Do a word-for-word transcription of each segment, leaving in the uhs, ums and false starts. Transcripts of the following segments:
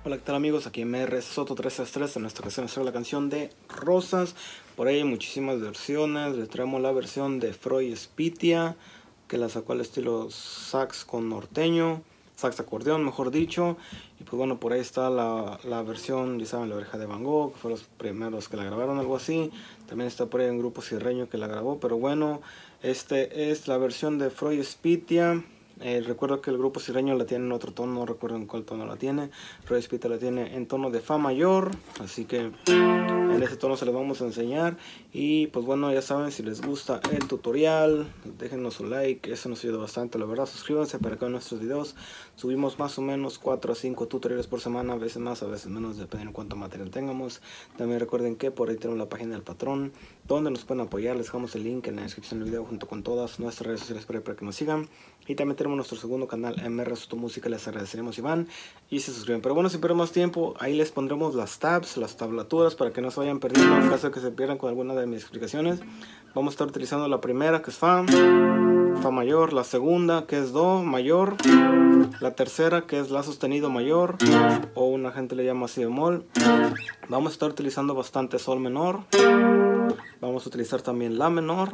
Hola, ¿qué tal amigos? Aquí M R Soto trescientos sesenta y tres. En esta ocasión será la canción de Rosas. Por ahí hay muchísimas versiones. Le traemos la versión de Freud Spitia, que la sacó al estilo sax con norteño, sax acordeón mejor dicho. Y pues bueno, por ahí está la, la versión, ya saben, La Oreja de Van Gogh, que fueron los primeros que la grabaron, algo así. También está por ahí un grupo sierreño que la grabó, pero bueno, este es la versión de Freud Spitia. Eh, recuerdo que el grupo sierreño la tiene en otro tono, no recuerdo en cuál tono la tiene. Freud Spitia la tiene en tono de fa mayor, así que en ese tono se les vamos a enseñar. Y pues bueno, ya saben, si les gusta el tutorial, déjenos su like, eso nos ayuda bastante, la verdad. Suscríbanse para que vean nuestros videos. Subimos más o menos cuatro a cinco tutoriales por semana, a veces más, a veces menos, dependiendo de cuánto material tengamos. También recuerden que por ahí tenemos la página del patrón, donde nos pueden apoyar. Les dejamos el link en la descripción del video junto con todas nuestras redes sociales para que nos sigan. Y también tenemos nuestro segundo canal, M R Soto Música, les agradeceremos si van y se suscriben. Pero bueno, sin perder más tiempo, ahí les pondremos las tabs, las tablaturas, para que no se vayan perdiendo en caso de que se pierdan con alguna de mis explicaciones. Vamos a estar utilizando la primera, que es fa, fa mayor, la segunda, que es do mayor, la tercera, que es la sostenido mayor, o una gente le llama si bemol. Vamos a estar utilizando bastante sol menor, vamos a utilizar también la menor,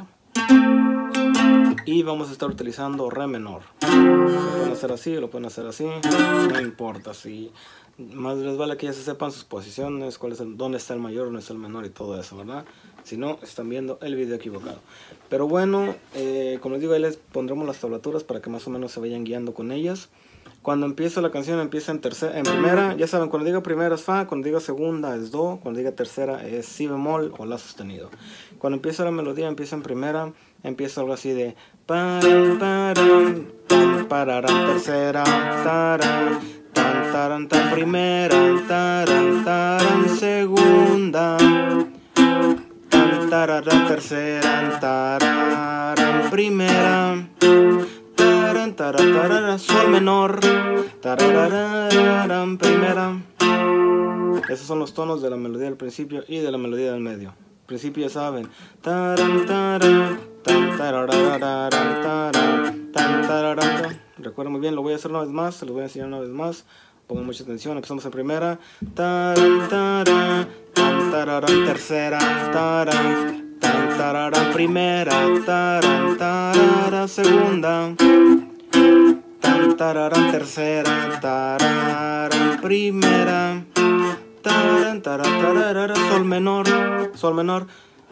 y vamos a estar utilizando re menor. Lo pueden hacer así, lo pueden hacer así, no importa. Si más les vale que ya se sepan sus posiciones, cuál es el, dónde está el mayor, dónde está el menor y todo eso, ¿verdad? Si no, están viendo el video equivocado. Pero bueno, eh, como les digo, ahí les pondremos las tablaturas para que más o menos se vayan guiando con ellas. Cuando empieza la canción empieza en tercera, en primera, ya saben, cuando diga primera es fa, cuando diga segunda es do, cuando diga tercera es si bemol o la sostenido. Cuando empieza la melodía empieza en primera, empieza algo así de paran, paran, tan, pararan, tercera, taran, tan, taran, tan, primera, taran, taran, segunda, tan, tararan, tercera, tararan, primera, taran, taran, tararan, sol menor, tararararan, primera. Esos son los tonos de la melodía del principio y de la melodía del medio. Al principio ya saben, taran, taran, tan, tararararan, taran, tan, tararán. Recuerden muy bien, lo voy a hacer una vez más, se los voy a enseñar una vez más. Pongan mucha atención, empezamos en primera, taran, taran, tan, tararán, tercera, taran, tan, tararán, primera, taran, tararán, segunda, tan, tararán, tercera, tararán, primera, taran, taran, tararán, sol menor, sol menor,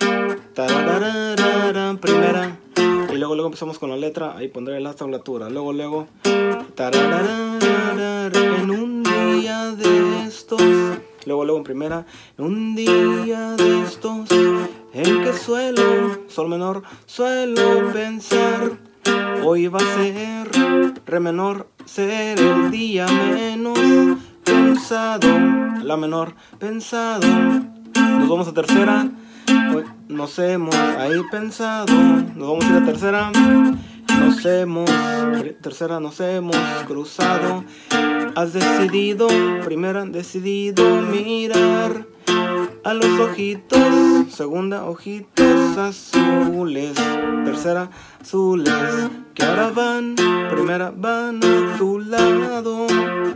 tarararán, primera. Y luego luego empezamos con la letra, ahí pondré la tablatura. Luego luego tarararán, en un día de estos. Luego luego en primera, en un día de estos, en que suelo, sol menor, suelo pensar, hoy va a ser re menor, ser el día menos pensado, la menor pensado. Nos vamos a tercera, pues nos hemos ahí pensado, nos vamos a ir a tercera, nos hemos, tercera nos hemos cruzado, has decidido, primera decidido mirar a los ojitos, segunda ojitos azules, tercera azules, que ahora van, primera van a tu lado.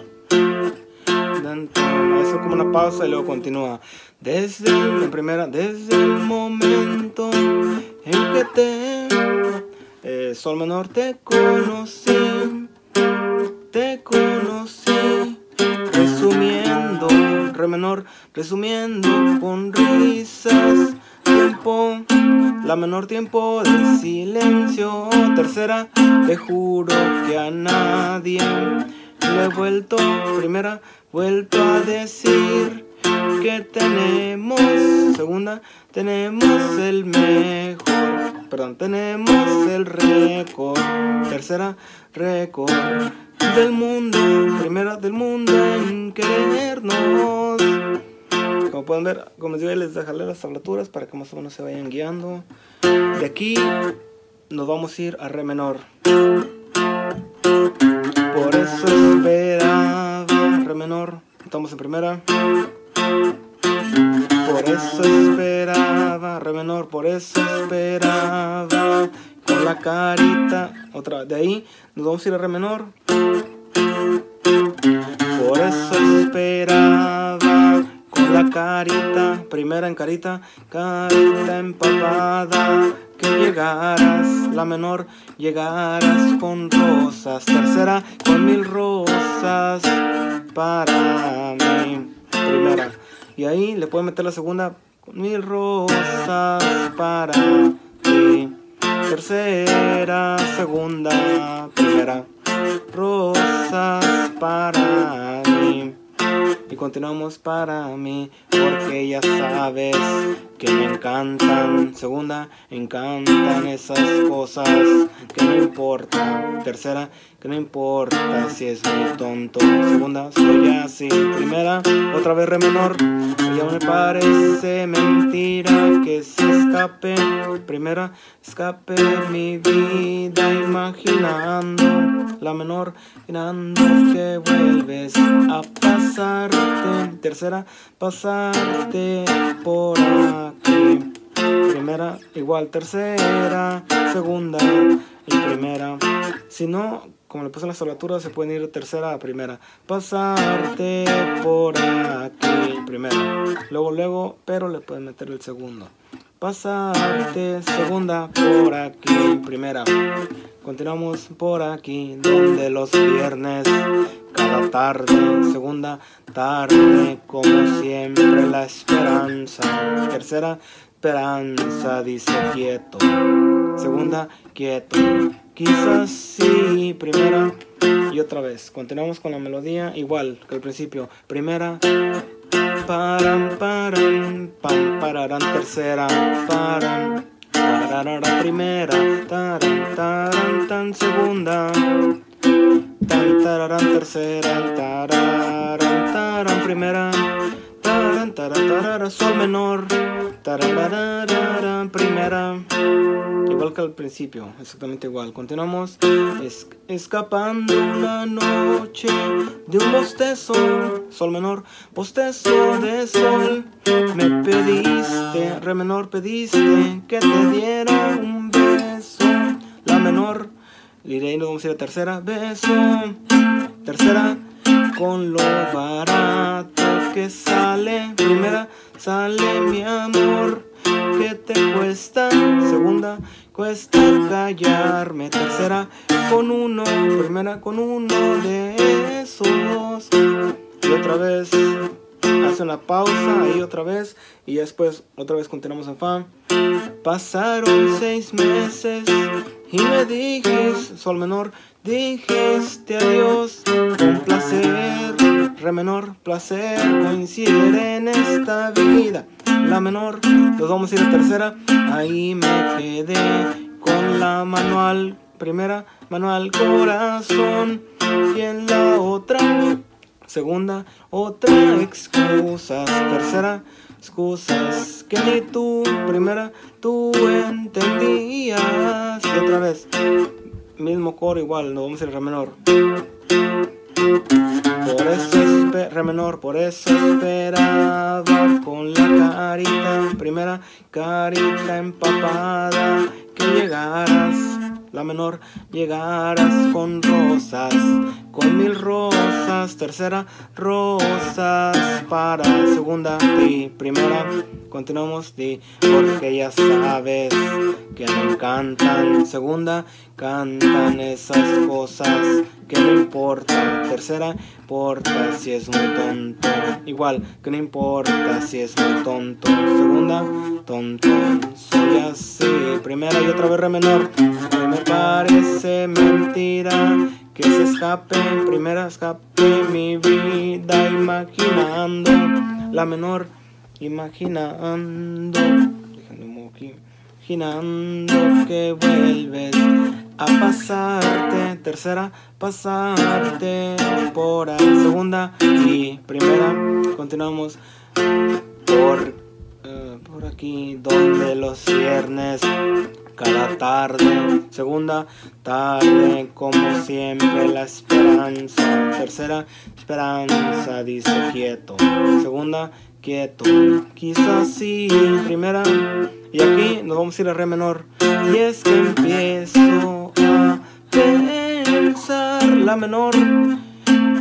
Eso como una pausa y luego continúa. Desde la primera, desde el momento en que te eh, sol menor te conocí, te conocí, resumiendo, re menor, resumiendo con risas, tiempo, la menor tiempo de silencio, tercera, te juro que a nadie le he vuelto, primera, vuelto a decir que tenemos, segunda, tenemos el mejor, perdón, tenemos el récord, tercera, récord del mundo, primera del mundo en querernos. Como pueden ver, como les digo, les dejaré las tablaturas para que más o menos se vayan guiando. De aquí nos vamos a ir a re menor. Por eso esperaba, re menor, estamos en primera. Por eso esperaba, re menor, por eso esperaba, con la carita, otra vez, de ahí nos vamos a ir a re menor. Por eso esperaba con la carita, primera en carita, carita empapada, que llegaras, la menor, llegaras con rosas, tercera con mil rosas para mí, primera, y ahí le pueden meter la segunda, con mil rosas para ti, tercera, segunda, primera, rosas para mí. Y continuamos para mí, porque ya sabes que me encantan. Segunda, encantan esas cosas que no importa. Tercera, que no importa si es muy tonto. Segunda, soy así. Primera, otra vez re menor. Ya me parece mentira que se escape. Primera, escape mi vida imaginando. La menor, imaginando que vuelves a pasarte. Tercera, pasarte por aquí. Primera, igual tercera, segunda y primera. Si no, como le puse en la soltura, se pueden ir tercera a primera. Pasarte por aquí, primera. Luego, luego, pero le pueden meter el segundo. Pasarte, segunda, por aquí, primera. Continuamos por aquí, donde los viernes, cada tarde, segunda tarde, como siempre la esperanza. Tercera, esperanza, dice quieto. Segunda, quieto. Quizás sí, primera y otra vez. Continuamos con la melodía, igual que al principio. Primera, param, param, pam, pararán, tercera, param. Tararara, primera, taran, taran, tan, segunda, tan, tararán, tercera, tararan, taran, primera, taran, taran, tarara, sol menor, tararara, primera, igual que al principio, exactamente igual. Continuamos, es, escapando una noche de un bostezo, sol menor, bostezo de sol. Me pediste, re menor, pediste que te diera un beso, la menor, y de ahí nos vamos a ir a tercera, beso, tercera, con lo barato que sale, primera, sale mi amor, que te cuesta, segunda, cuesta callarme, tercera, con uno, primera, con uno de esos, y otra vez. Hace una pausa, ahí otra vez, y después otra vez continuamos en fa. Pasaron seis meses y me dijiste, sol menor, dijiste adiós, un placer, re menor, placer, coincidir en esta vida, la menor, nos vamos a ir a tercera, ahí me quedé con la manual, primera, manual, corazón, y en la otra, segunda, otra, excusas, tercera, excusas que ni tú, primera, tú entendías. Y otra vez, mismo coro igual, nos vamos a ir re menor. Por eso, re menor, por eso esperaba con la carita, primera, carita empapada, que llegaras, la menor, llegaras con rosas, con mil rosas, tercera, rosas para segunda y primera. Continuamos di, porque ya sabes que me encantan, segunda, cantan esas cosas que no importa, tercera, importa si es muy tonto, igual que no importa si es muy tonto, segunda, tonto, soy así, primera y otra vez re menor, que me parece mentira que se escape, primera, escape mi vida imaginando, la menor, imaginando, imaginando que vuelves a pasarte, tercera, pasarte por ahí, segunda y primera. Continuamos por, uh, por aquí, donde los viernes, cada tarde, segunda tarde, como siempre la esperanza, tercera, esperanza, dice quieto, segunda, quieto, quizás sí, primera, y aquí nos vamos a ir a re menor, y es que empiezo a pensar, la menor,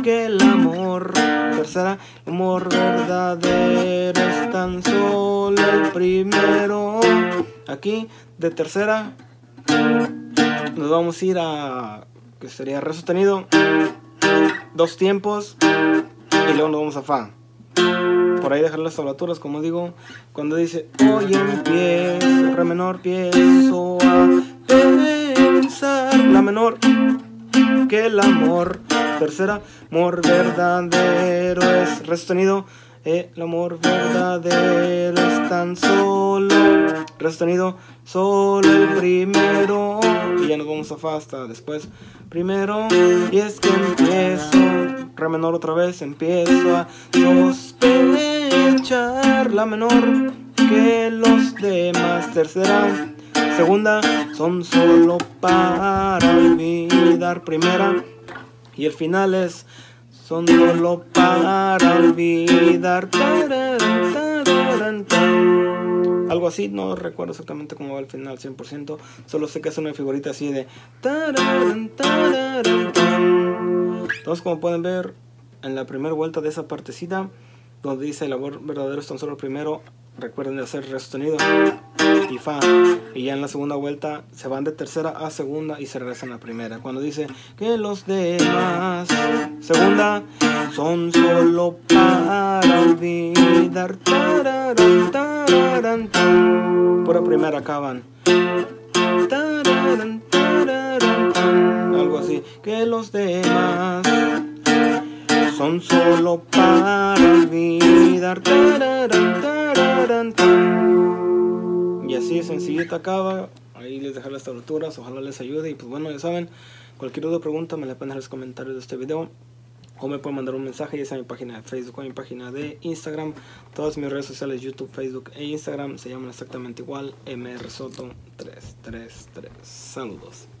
que el amor. Tercera, el amor verdadero es tan solo el primero. Aquí de tercera nos vamos a ir a, que sería re sostenido, dos tiempos, y luego nos vamos a fa. Por ahí dejar las tablaturas, como digo, cuando dice hoy empiezo, re menor, empiezo a pensar, la menor, que el amor. Tercera, amor verdadero es re sostenido, el amor verdadero es tan solo, re sostenido, solo el primero. Y ya nos vamos a fa hasta después. Primero, y es que empiezo, re menor otra vez, empiezo a sospechar, la menor, que los demás. Tercera, segunda, son solo para olvidar. Primera, y el final es son solo para olvidar. Algo así, no recuerdo exactamente cómo va el final cien por ciento. Solo sé que es una figurita así de. Entonces, como pueden ver, en la primera vuelta de esa partecita, donde dice el amor verdadero es tan solo el primero, recuerden de hacer re sostenido y fa. Y ya en la segunda vuelta se van de tercera a segunda y se regresan a primera. Cuando dice que los demás, segunda, son solo para olvidar. Tararán, tararán, tararán. Por la primera acaban. Tararán, tararán, tararán. Algo así. Que los demás son solo para olvidar. Tararán, tararán, tararán. Y así de sencillito acaba. Ahí les dejaré las tablaturas, ojalá les ayude. Y pues bueno, ya saben, cualquier otra pregunta me la pueden dejar en los comentarios de este video, o me pueden mandar un mensaje, ya sea en mi página de Facebook o en mi página de Instagram. Todas mis redes sociales, YouTube, Facebook e Instagram, se llaman exactamente igual, M R Soto tres tres tres. Saludos.